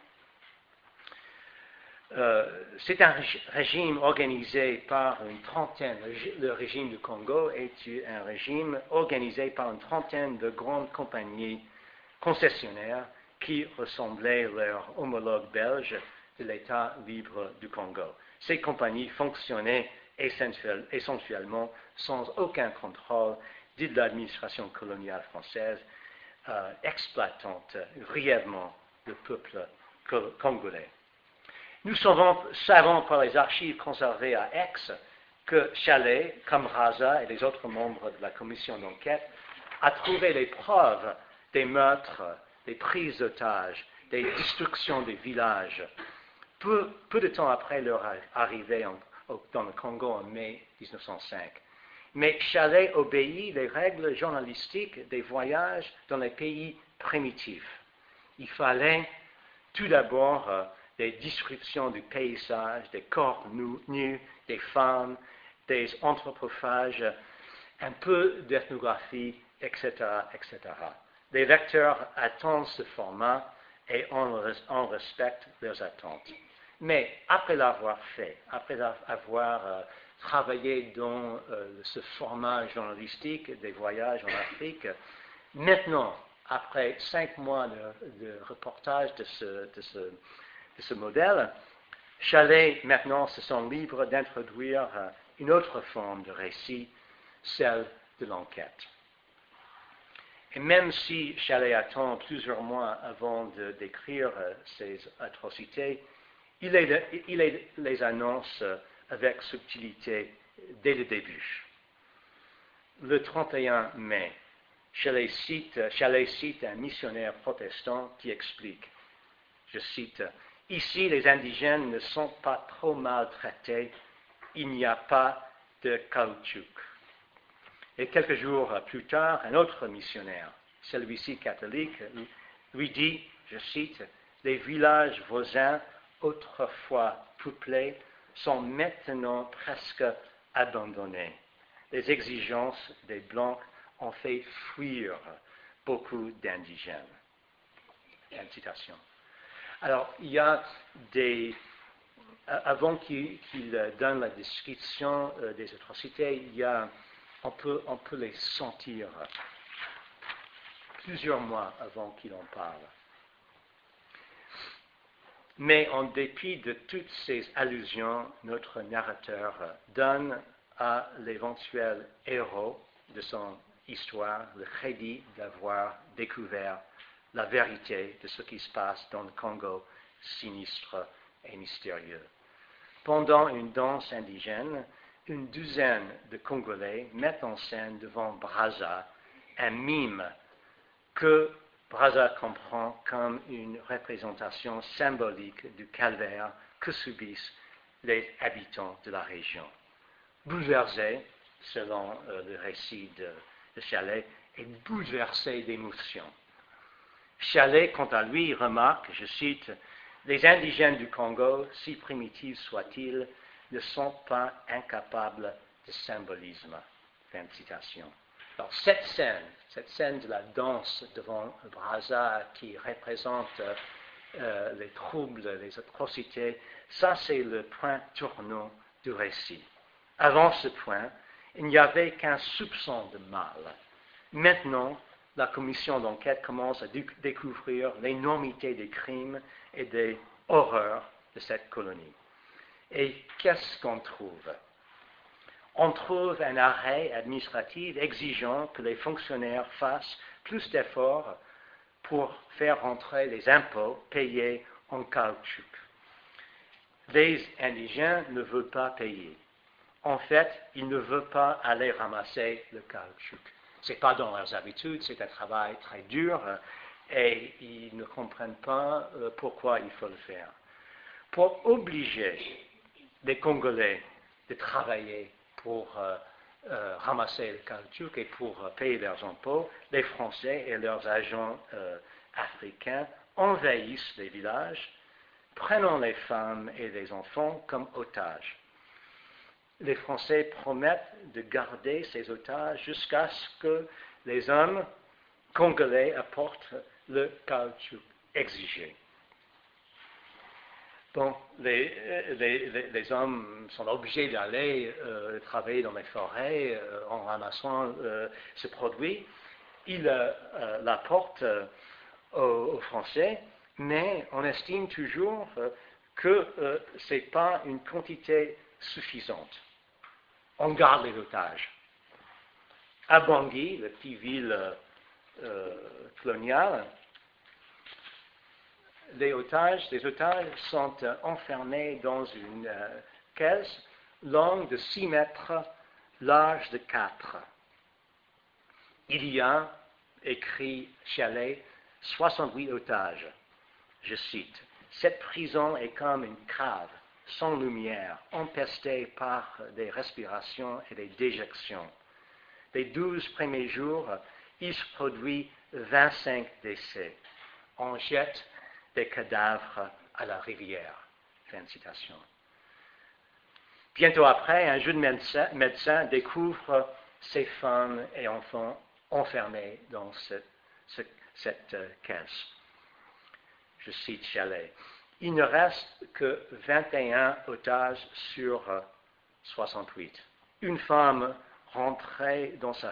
C'est un régime organisé par une trentaine, le régime du Congo est un régime organisé par une trentaine de grandes compagnies concessionnaires qui ressemblaient leurs homologues belges de l'État libre du Congo. Ces compagnies fonctionnaient essentiellement sans aucun contrôle de l'administration coloniale française, exploitant grièvement le peuple congolais. Nous savons par les archives conservées à Aix que Chalais, comme Raza et les autres membres de la commission d'enquête, a trouvé les preuves des meurtres, des prises d'otages, des destructions des villages, peu de temps après leur arrivée dans le Congo en mai 1905. Mais Chalais obéit les règles journalistiques des voyages dans les pays primitifs. Il fallait tout d'abord des descriptions du paysage, des corps nus, des femmes, des anthropophages, un peu d'ethnographie, etc., etc. Les lecteurs attendent ce format et on respecte leurs attentes. Mais après l'avoir fait, après avoir travaillé dans ce format journalistique des voyages en Afrique, maintenant, après 5 mois de reportage de ce modèle, Chalais maintenant se sent libre d'introduire une autre forme de récit, celle de l'enquête. Et même si Chalais attend plusieurs mois avant de décrire ces atrocités, il les annonce avec subtilité dès le début. Le 31 mai, Chalais cite un missionnaire protestant qui explique, je cite, « Ici, les indigènes ne sont pas trop maltraités, il n'y a pas de caoutchouc. » Et quelques jours plus tard, un autre missionnaire, celui-ci catholique, lui dit, je cite, « Les villages voisins, autrefois peuplés, sont maintenant presque abandonnés. Les exigences des Blancs ont fait fuir beaucoup d'indigènes. » Fin de citation. Alors, il y a avant qu'il donne la description des atrocités, on peut les sentir plusieurs mois avant qu'il en parle. Mais en dépit de toutes ces allusions, notre narrateur donne à l'éventuel héros de son histoire le crédit d'avoir découvert la vérité de ce qui se passe dans le Congo sinistre et mystérieux. Pendant une danse indigène, une douzaine de Congolais mettent en scène devant Brazza un mime que Brazza comprend comme une représentation symbolique du calvaire que subissent les habitants de la région. Bouleversé, selon le récit de Chalais, et bouleversé d'émotion. Chalais, quant à lui, remarque, je cite, « Les indigènes du Congo, si primitifs soient-ils, ne sont pas incapables de symbolisme. » Fin de citation. Alors, cette scène de la danse devant Brazza qui représente les troubles, les atrocités, ça c'est le point tournant du récit. Avant ce point, il n'y avait qu'un soupçon de mal. Maintenant, la commission d'enquête commence à découvrir l'énormité des crimes et des horreurs de cette colonie. Et qu'est-ce qu'on trouve? On trouve un arrêt administratif exigeant que les fonctionnaires fassent plus d'efforts pour faire rentrer les impôts payés en caoutchouc. Les indigènes ne veulent pas payer. En fait, ils ne veulent pas aller ramasser le caoutchouc. Ce n'est pas dans leurs habitudes, c'est un travail très dur et ils ne comprennent pas pourquoi il faut le faire. Pour obliger les Congolais de travailler pour ramasser le caoutchouc et pour payer leurs impôts, les Français et leurs agents africains envahissent les villages, prenant les femmes et les enfants comme otages. Les Français promettent de garder ces otages jusqu'à ce que les hommes congolais apportent le caoutchouc exigé. Bon, les hommes sont obligés d'aller travailler dans les forêts en ramassant ce produit. Ils l'apportent aux Français, mais on estime toujours que ce n'est pas une quantité suffisante. On garde les otages. À Bangui, la petite ville coloniale, les otages sont enfermés dans une caisse longue de 6 mètres, large de 4. Il y a, écrit Chalais, 68 otages. Je cite, « Cette prison est comme une cave, sans lumière, empestée par des respirations et des déjections. Les 12 premiers jours, il se produit 25 décès. On jette des cadavres à la rivière. » Fin de citation. Bientôt après, un jeune médecin découvre ces femmes et enfants enfermés dans cette caisse. Je cite Chalais. « Il ne reste que 21 otages sur 68. Une femme rentre dans sa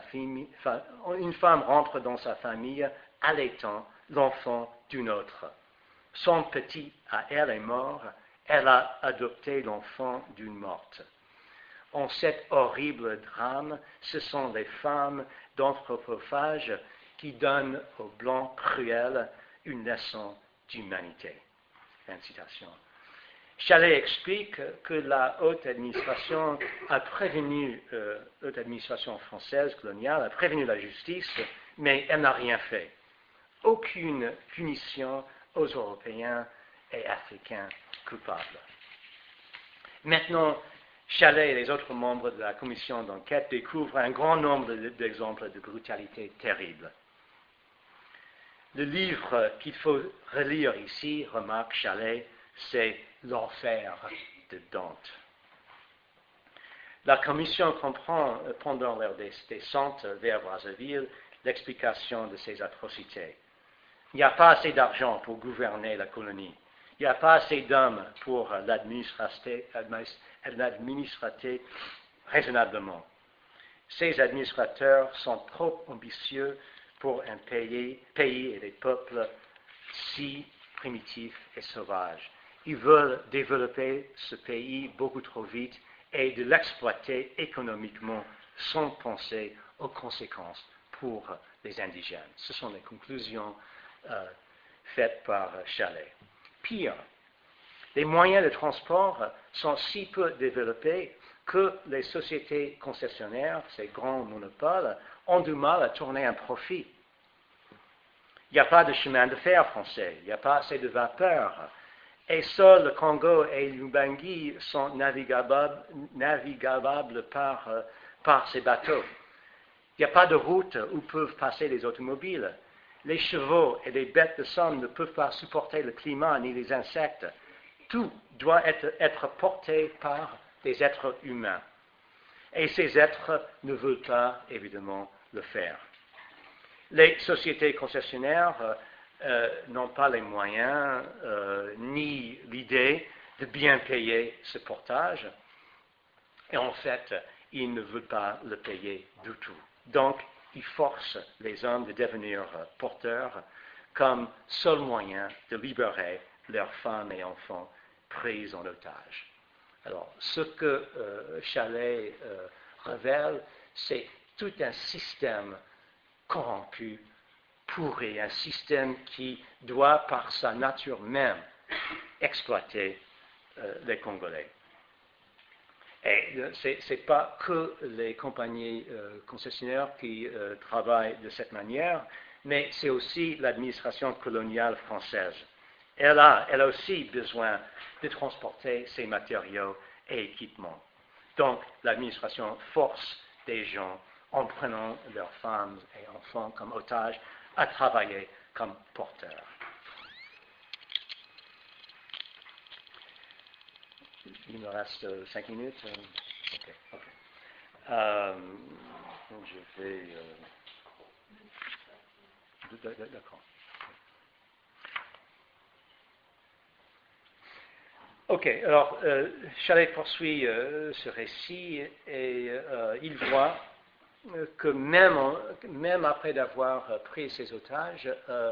famille allaitant l'enfant d'une autre. Son petit à elle est mort, elle a adopté l'enfant d'une morte. En cet horrible drame, ce sont les femmes d'anthropophages qui donne aux Blancs cruels une leçon d'humanité. Fin de citation. Chalet explique que la haute administration haute administration française coloniale a prévenu la justice, mais elle n'a rien fait. Aucune punition aux Européens et Africains coupables. Maintenant, Chalet et les autres membres de la commission d'enquête découvrent un grand nombre d'exemples de brutalité terrible. Le livre qu'il faut relire ici, remarque Chalet, c'est L'Enfer de Dante. La commission comprend, pendant leur descente vers Brazzaville, l'explication de ces atrocités. Il n'y a pas assez d'argent pour gouverner la colonie. Il n'y a pas assez d'hommes pour l'administrer raisonnablement. Ces administrateurs sont trop ambitieux pour un pays et des peuples si primitifs et sauvages. Ils veulent développer ce pays beaucoup trop vite et de l'exploiter économiquement sans penser aux conséquences pour les indigènes. Ce sont les conclusions faites par Chalet. Pire, les moyens de transport sont si peu développés que les sociétés concessionnaires, ces grands monopoles, ont du mal à tourner un profit. Il n'y a pas de chemin de fer français, il n'y a pas assez de vapeur, et seuls le Congo et l'Ubangi sont navigables par ces bateaux. Il n'y a pas de route où peuvent passer les automobiles. Les chevaux et les bêtes de somme ne peuvent pas supporter le climat ni les insectes. Tout doit être porté par des êtres humains. Et ces êtres ne veulent pas, évidemment, le faire. Les sociétés concessionnaires n'ont pas les moyens ni l'idée de bien payer ce portage. Et en fait, ils ne veulent pas le payer du tout. Donc, ils forcent les hommes de devenir porteurs comme seul moyen de libérer leurs femmes et enfants pris en otage. Alors, ce que Chalet révèle, c'est tout un système corrompu, pourri, un système qui doit, par sa nature même, exploiter les Congolais. Et ce n'est pas que les compagnies concessionnaires qui travaillent de cette manière, mais c'est aussi l'administration coloniale française. Elle a aussi besoin de transporter ses matériaux et équipements. Donc, l'administration force des gens, en prenant leurs femmes et enfants comme otages, à travailler comme porteurs. Il me reste 5 minutes. Ok. Je vais... D'accord. Ok, alors Chalet poursuit ce récit et il voit que même après avoir pris ces otages,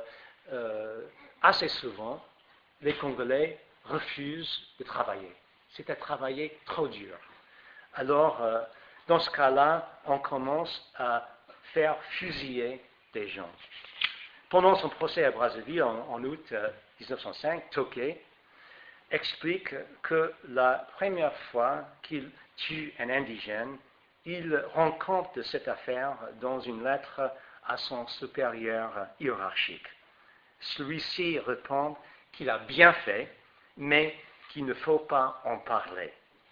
assez souvent, les Congolais refusent de travailler. C'est à travailler trop dur. Alors, dans ce cas-là, on commence à faire fusiller des gens. Pendant son procès à Brazzaville en août 1905, Tokay explique que la première fois qu'il tue un indigène, il rend compte de cette affaire dans une lettre à son supérieur hiérarchique. Celui-ci répond qu'il a bien fait, mais qu'il ne faut pas en parler.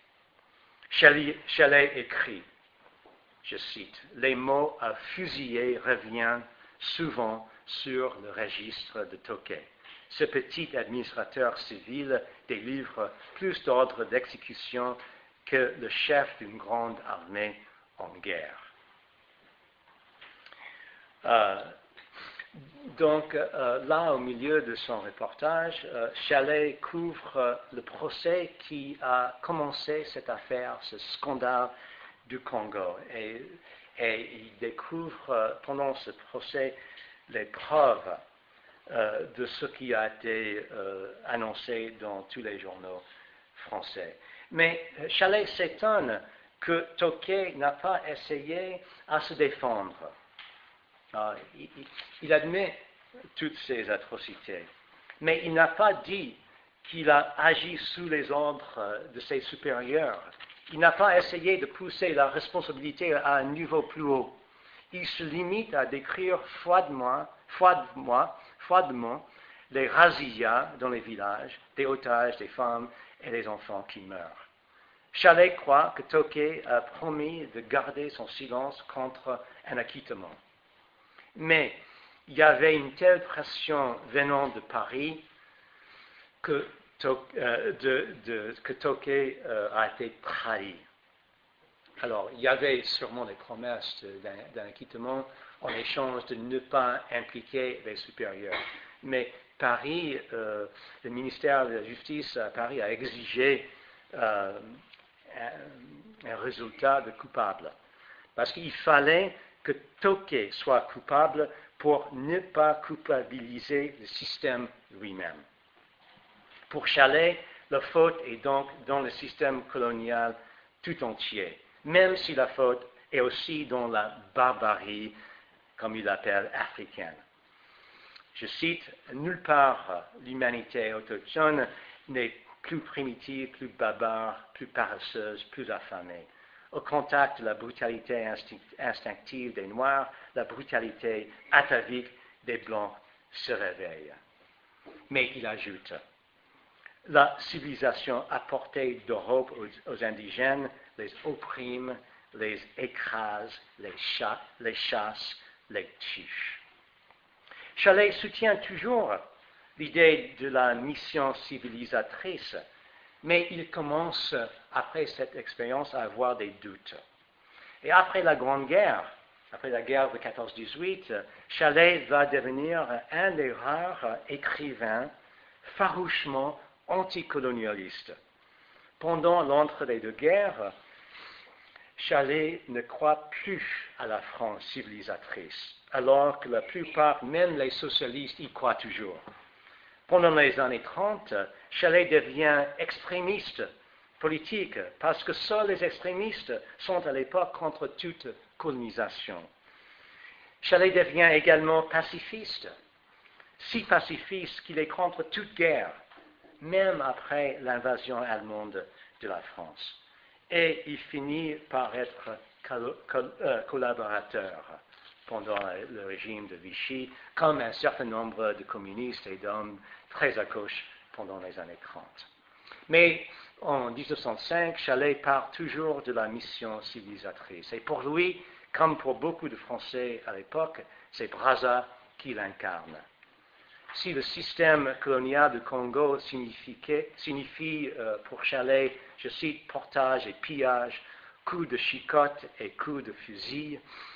Chalet écrit, je cite, « Les mots à fusiller reviennent souvent sur le registre de Tokay. Ce petit administrateur civil délivre plus d'ordres d'exécution que le chef d'une grande armée en guerre. » Donc, là, au milieu de son reportage, Chalet couvre le procès qui a commencé cette affaire, ce scandale du Congo. Et il découvre pendant ce procès les preuves de ce qui a été annoncé dans tous les journaux français. Mais Chalet s'étonne que Tokay n'a pas essayé à se défendre. Il admet toutes ces atrocités, mais il n'a pas dit qu'il a agi sous les ordres de ses supérieurs. Il n'a pas essayé de pousser la responsabilité à un niveau plus haut. Il se limite à décrire froidement les razzias dans les villages, des otages, des femmes et des enfants qui meurent. Chalais croit que Tokay a promis de garder son silence contre un acquittement. Mais il y avait une telle pression venant de Paris que Tokay a été trahi. Alors, il y avait sûrement des promesses d'un acquittement en échange de ne pas impliquer les supérieurs. Mais Paris, le ministère de la Justice à Paris a exigé un résultat de coupable. Parce qu'il fallait que Tokay soit coupable pour ne pas culpabiliser le système lui-même. Pour Chalais, la faute est donc dans le système colonial tout entier, même si la faute est aussi dans la barbarie, comme il l'appelle, africaine. Je cite, « Nulle part l'humanité autochtone n'est plus primitive, plus barbare, plus paresseuse, plus affamée. Au contact de la brutalité instinctive des Noirs, la brutalité atavique des Blancs se réveille. » Mais il ajoute, « La civilisation apportée d'Europe aux indigènes les opprime, les écrase, les chasse, les tue. » Chalais soutient toujours l'idée de la mission civilisatrice, mais il commence, après cette expérience, à avoir des doutes. Et après la Grande Guerre, après la guerre de 14-18, Chalais va devenir un des rares écrivains farouchement anticolonialistes. Pendant l'entre-les-deux-guerres, Chalais ne croit plus à la France civilisatrice, alors que la plupart, même les socialistes, y croient toujours. Pendant les années 30, Chalais devient extrémiste politique, parce que seuls les extrémistes sont à l'époque contre toute colonisation. Chalais devient également pacifiste, si pacifiste qu'il est contre toute guerre, même après l'invasion allemande de la France. Et il finit par être collaborateur pendant le régime de Vichy, comme un certain nombre de communistes et d'hommes très à gauche pendant les années 30. Mais en 1905, Chalais part toujours de la mission civilisatrice. Et pour lui, comme pour beaucoup de Français à l'époque, c'est Brazza qui l'incarne. Si le système colonial du Congo signifie pour Chalais, je cite, portage et pillage, coups de chicotte et coups de fusil,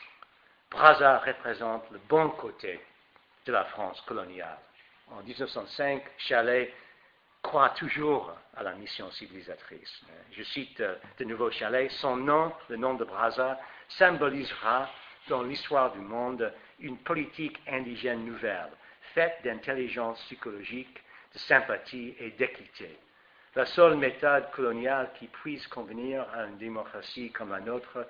Brazza représente le bon côté de la France coloniale. En 1905, Chalais croit toujours à la mission civilisatrice. Je cite de nouveau Chalais, son nom, le nom de Brazza, symbolisera dans l'histoire du monde une politique indigène nouvelle, faite d'intelligence psychologique, de sympathie et d'équité. La seule méthode coloniale qui puisse convenir à une démocratie comme la nôtre,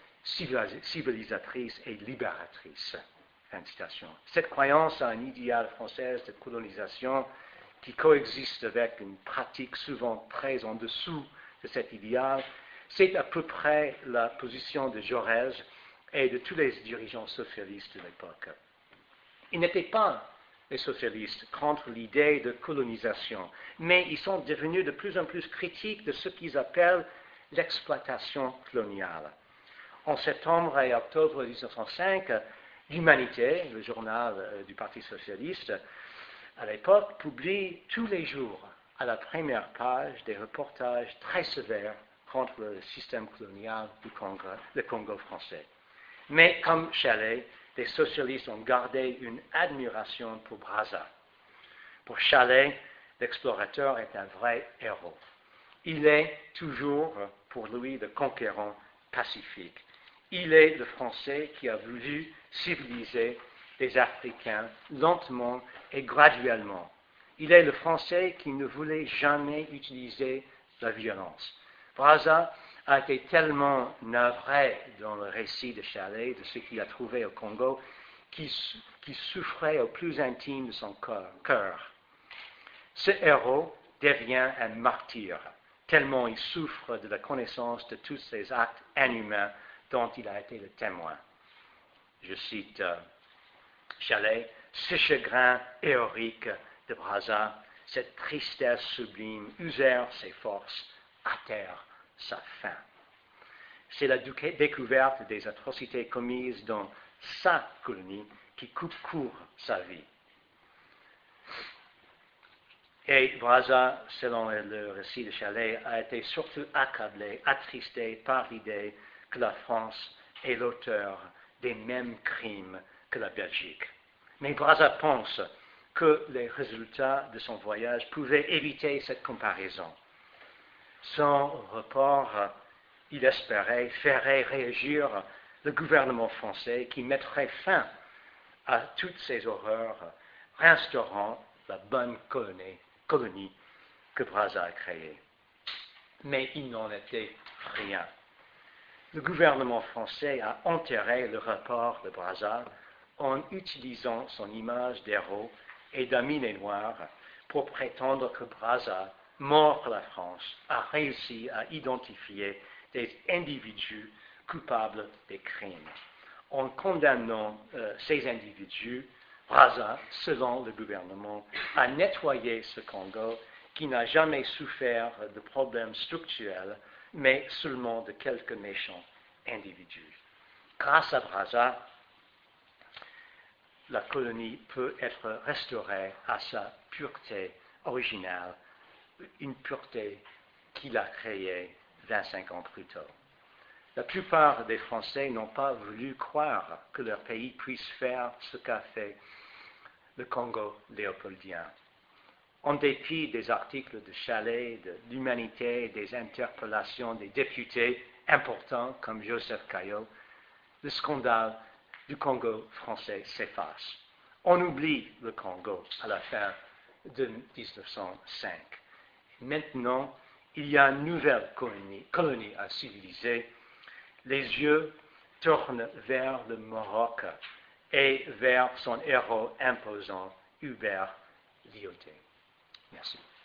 civilisatrice et libératrice. Fin de citation. Cette croyance à un idéal français de colonisation qui coexiste avec une pratique souvent très en dessous de cet idéal, c'est à peu près la position de Jaurès et de tous les dirigeants socialistes de l'époque. Ils n'étaient pas les socialistes contre l'idée de colonisation, mais ils sont devenus de plus en plus critiques de ce qu'ils appellent l'exploitation coloniale. En septembre et octobre 1905, l'Humanité, le journal du Parti socialiste, à l'époque, publie tous les jours à la première page des reportages très sévères contre le système colonial du Congo français. Mais comme Chalais, les socialistes ont gardé une admiration pour Brazza. Pour Chalais, l'explorateur est un vrai héros. Il est toujours, pour lui, le conquérant pacifique. Il est le Français qui a voulu civiliser les Africains lentement et graduellement. Il est le Français qui ne voulait jamais utiliser la violence. Brazza a été tellement navré dans le récit de Chalais de ce qu'il a trouvé au Congo qui souffrait au plus intime de son cœur. Ce héros devient un martyr, tellement il souffre de la connaissance de tous ces actes inhumains dont il a été le témoin. Je cite Chalais, ce chagrin héroïque de Brazza, cette tristesse sublime, usèrent ses forces, hâtèrent sa fin. C'est la découverte des atrocités commises dans sa colonie qui coupe court sa vie. Et Brazza, selon le récit de Chalais, a été surtout accablé, attristé par l'idée que la France est l'auteur des mêmes crimes que la Belgique. Mais Brazza pense que les résultats de son voyage pouvaient éviter cette comparaison. Son report, il espérait, ferait réagir le gouvernement français qui mettrait fin à toutes ces horreurs, restaurant la bonne colonie que Brazza a créée. Mais il n'en était rien. Le gouvernement français a enterré le rapport de Brazza en utilisant son image d'héros et d'ami noir pour prétendre que Brazza, mort pour la France, a réussi à identifier des individus coupables des crimes. En condamnant ces individus, Brazza, selon le gouvernement, a nettoyé ce Congo qui n'a jamais souffert de problèmes structurels, mais seulement de quelques méchants individus. Grâce à Brazza, la colonie peut être restaurée à sa pureté originale, une pureté qu'il a créée 25 ans plus tôt. La plupart des Français n'ont pas voulu croire que leur pays puisse faire ce qu'a fait le Congo léopoldien. En dépit des articles de Chalais, de l'Humanité et des interpellations des députés importants comme Joseph Caillaux, le scandale du Congo français s'efface. On oublie le Congo à la fin de 1905. Maintenant, il y a une nouvelle colonie à civiliser. Les yeux tournent vers le Maroc et vers son héros imposant, Hubert Lyautey. Merci.